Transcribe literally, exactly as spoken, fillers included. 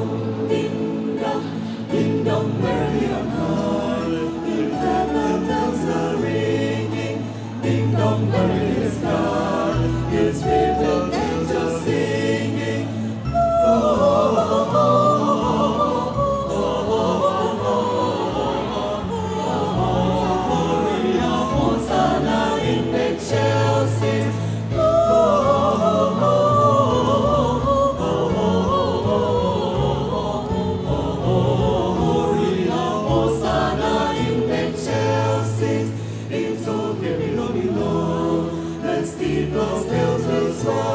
dong, ding dong, ding dong, merrily on high. In heaven bells are ringing, ding dong, merrily the sky. His river angels singing. Oh, oh, oh, oh, steeple bells will swell.